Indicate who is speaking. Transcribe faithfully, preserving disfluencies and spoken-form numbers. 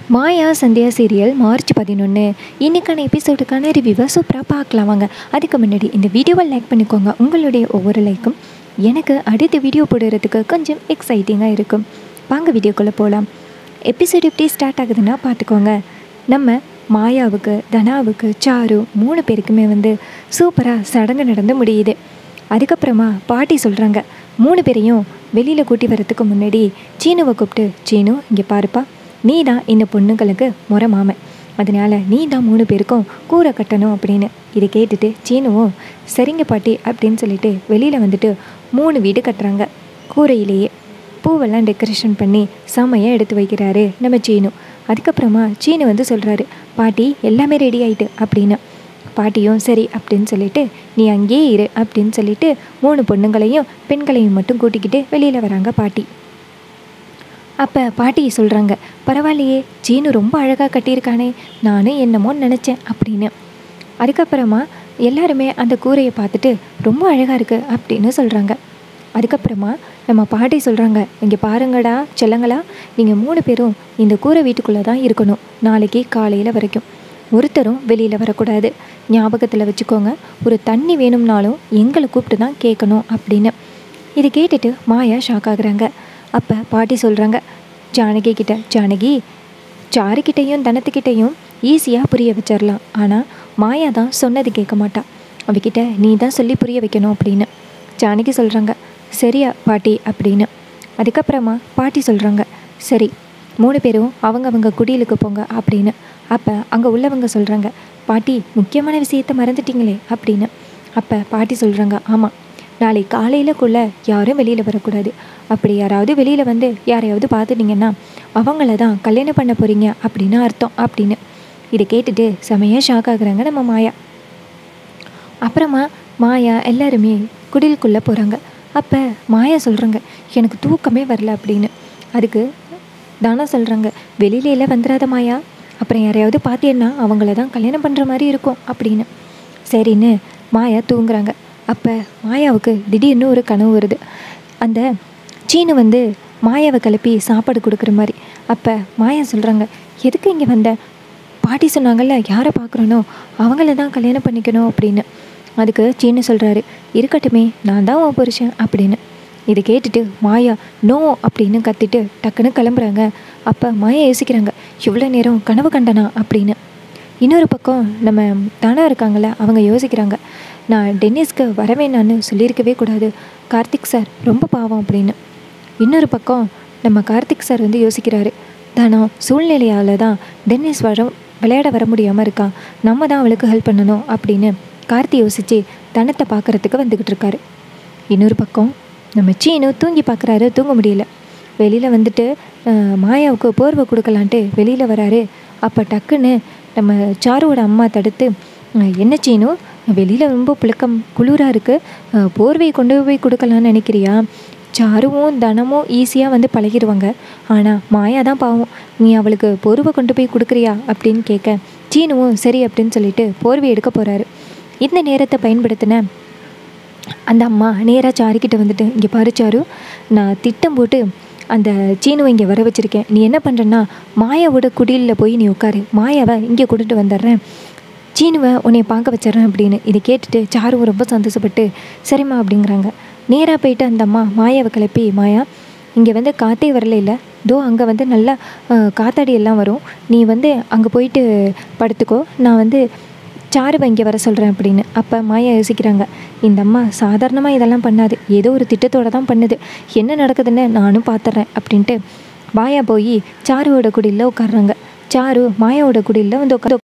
Speaker 1: மாயா Sandhya serial March பதினொன்று இன்றைக்கான எபிசோடுக்கான ரிவ்யூவை சூப்பராக பார்க்கலாம் வாங்க. அதுக்கு முன்னாடி இந்த வீடியோவை லைக் பண்ணிக்கோங்க. உங்களுடைய ஒவ்வொரு லைக்கும் எனக்கு அடுத்த வீடியோ போடுறதுக்கு கொஞ்சம் எக்ஸைட்டிங்காக இருக்கும். வாங்க வீடியோக்குள்ளே போகலாம். எபிசோடு எப்படி ஸ்டார்ட் ஆகுதுன்னா பார்த்துக்கோங்க. நம்ம மாயாவுக்கு, தனாவுக்கு, சாரு மூணு பேருக்குமே வந்து சூப்பராக சடங்கு நடந்து முடியுது. அதுக்கப்புறமா பாட்டி சொல்கிறாங்க, மூணு பேரையும் வெளியில் கூட்டி வரத்துக்கு முன்னாடி சீனுவை கூப்பிட்டு, சீனு இங்கே பாருப்பா, நீ தான் இந்த பொண்ணுங்களுக்கு முறை மாமன், அதனால் நீ தான் மூணு பேருக்கும் கூரை கட்டணும் அப்படின்னு. இதை கேட்டுட்டு சீனுவும் சரிங்க பாட்டி அப்படின்னு சொல்லிட்டு வெளியில் வந்துட்டு மூணு வீடு கட்டுறாங்க. கூரையிலேயே பூவெல்லாம் டெக்கரேஷன் பண்ணி செம்மையாக எடுத்து வைக்கிறாரு நம்ம சீனு. அதுக்கப்புறமா சீனு வந்து சொல்கிறாரு, பாட்டி எல்லாமே ரெடி ஆகிட்டு அப்படின்னு. பாட்டியும் சரி அப்படின்னு சொல்லிட்டு நீ அங்கேயே இரு அப்படின்னு சொல்லிட்டு மூணு பொண்ணுங்களையும் பெண்களையும் மட்டும் கூட்டிக்கிட்டு வெளியில் வராங்க பாட்டி. அப்போ பாட்டி சொல்கிறாங்க, பரவாயில்லையே சீனு ரொம்ப அழகாக கட்டியிருக்கானே, நானும் என்னமோ நினச்சேன் அப்படின்னு. அதுக்கப்புறமா எல்லாருமே அந்த கூரையை பார்த்துட்டு ரொம்ப அழகாக இருக்குது அப்படின்னு சொல்கிறாங்க. அதுக்கப்புறமா நம்ம பாட்டி சொல்கிறாங்க, இங்கே பாருங்கடா செல்லங்களா, நீங்கள் மூணு பேரும் இந்த கூரை வீட்டுக்குள்ளே தான் இருக்கணும் நாளைக்கு காலையில் வரைக்கும். ஒருத்தரும் வெளியில் வரக்கூடாது, ஞாபகத்தில் வச்சுக்கோங்க. ஒரு தண்ணி வேணும்னாலும் எங்களை கூப்பிட்டு தான் கேட்கணும் அப்படின்னு. இதை கேட்டுட்டு மாயா ஷாக் ஆகுறாங்க. அப்போ பாட்டி சொல்கிறாங்க ஜானகி கிட்ட, ஜானகி சாருக்கிட்டையும் தனத்துக்கிட்டையும் ஈஸியாக புரிய வச்சிடலாம், ஆனால் மாயா தான் சொன்னது கேட்க மாட்டா, அவகிட்ட நீ தான் சொல்லி புரிய வைக்கணும் அப்படின்னு. ஜானகி சொல்கிறாங்க சரியா பாட்டி அப்படின்னு. அதுக்கப்புறமா பாட்டி சொல்கிறாங்க, சரி மூணு பேரும் அவங்க அவங்க குடிலுக்கு போங்க அப்படின்னு. அப்போ அங்கே உள்ளவங்க சொல்கிறாங்க, பாட்டி முக்கியமான விஷயத்தை மறந்துட்டீங்களே அப்படின்னு. அப்போ பாட்டி சொல்கிறாங்க, ஆமாம், நாளை காலையிலக்குள்ளே யாரும் வெளியில் வரக்கூடாது. அப்படி யாராவது வெளியில் வந்து யாரையாவது பார்த்துட்டிங்கன்னா அவங்கள தான் கல்யாணம் பண்ண போகிறீங்க அப்படின்னு அர்த்தம் அப்படின்னு. இதை கேட்டுட்டு செமையாக ஷாக் ஆகுறாங்க நம்ம மாயா. அப்புறமா மாயா எல்லாருமே குடிலுக்குள்ளே போகிறாங்க. அப்போ மாயா சொல்கிறாங்க, எனக்கு தூக்கமே வரல அப்படின்னு. அதுக்கு தானா சொல்கிறாங்க, வெளியில வந்துடாத மாயா, அப்புறம் யாரையாவது பார்த்தீங்கன்னா அவங்கள தான் கல்யாணம் பண்ணுற மாதிரி இருக்கும் அப்படின்னு. சரின்னு மாயா தூங்குறாங்க. அப்போ மாயாவுக்கு திடீர்னு ஒரு கனவு வருது. அந்த சீனு வந்து மாயாவை கிளப்பி சாப்பாடு கொடுக்குற மாதிரி. அப்போ மாயா சொல்கிறாங்க, எதுக்கு இங்கே வந்த, பாட்டி சொன்னாங்கல்ல யாரை பார்க்குறனோ அவங்கள தான் கல்யாணம் பண்ணிக்கணும் அப்படின்னு. அதுக்கு சீனு சொல்கிறாரு, இருக்கட்டுமே நான் தான் உன் புருஷன் அப்படின்னு. இதை கேட்டுட்டு மாயா நோ அப்படின்னு கத்திட்டு டக்குன்னு கிளம்புறாங்க. அப்போ மாயா யோசிக்கிறாங்க, இவ்வளோ நேரம் கனவு கண்டனா அப்படின்னு. இன்னொரு பக்கம் நம்ம தானா இருக்காங்கள, அவங்க யோசிக்கிறாங்க, நான் டென்னிஸ்க்கு வரவேணான்னு சொல்லியிருக்கவே கூடாது, கார்த்திக் சார் ரொம்ப பாவம் அப்படின்னு. இன்னொரு பக்கம் நம்ம கார்த்திக் சார் வந்து யோசிக்கிறாரு, தானா சூழ்நிலையால் தான் டென்னிஸ் வர விளையாட வர முடியாமல் இருக்கான், நம்ம தான் அவளுக்கு ஹெல்ப் பண்ணணும் அப்படின்னு கார்த்தி யோசித்து தனத்தை பார்க்குறதுக்கு வந்துக்கிட்டு இருக்காரு. இன்னொரு பக்கம் நம்ம சீனு தூங்கி பார்க்குறாரு, தூங்க முடியல. வெளியில் வந்துட்டு மாயாவுக்கு போர்வை கொடுக்கலான்ட்டு வெளியில் வராரு. அப்போ டக்குன்னு நம்ம சாருவோட அம்மா தடுத்து, என்ன சீனு வெளியில் ரொம்ப புழுக்கம் குளிராக இருக்குது, போர்வையை கொண்டு போய் கொடுக்கலான்னு நினைக்கிறியா, சாருவும் தனமும் ஈஸியாக வந்து பழகிடுவாங்க, ஆனால் மாயா தான் பாவம், நீ அவளுக்கு போர்வை கொண்டு போய் கொடுக்குறியா அப்படின்னு கேட்க சீனுவும் சரி அப்படின்னு சொல்லிட்டு போர்வை எடுக்க போகிறாரு. இந்த நேரத்தை பயன்படுத்தின அந்த அம்மா நேராக சாருக்கிட்ட வந்துட்டு, இங்கே பாரு சாரு, நான் திட்டம் போட்டு அந்த சீனுவை இங்கே வர வச்சுருக்கேன், நீ என்ன பண்ணுறன்னா மாயாவோட குடிலில் போய் நீ உட்காரு, மாயாவை இங்கே கொண்டுட்டு வந்துடுறேன், சீனுவை உன்னை பார்க்க வச்சிட்றேன் அப்படின்னு. இதை கேட்டுட்டு சாரு ரொம்ப சந்தோஷப்பட்டு சரிம்மா அப்படிங்கிறாங்க. நேராக போயிட்டு அந்த அம்மா மாயாவை கிளப்பி, மாயா இங்கே வந்து காற்றே வரல இல்லை, தோ அங்கே வந்து நல்லா காத்தாடி எல்லாம் வரும், நீ வந்து அங்கே போயிட்டு படுத்துக்கோ, நான் வந்து சாருவை இங்கே வர சொல்கிறேன் அப்படின்னு. அப்போ மாயா யோசிக்கிறாங்க, இந்த அம்மா சாதாரணமாக இதெல்லாம் பண்ணாது, ஏதோ ஒரு திட்டத்தோடு தான் பண்ணுது, என்ன நடக்குதுன்னு நானும் பார்த்துட்றேன் அப்படின்ட்டு மாயா போய் சாருவோட குடியில் உட்காடுறாங்க. சாரு மாயாவோட குடியில் வந்து உட்காந்து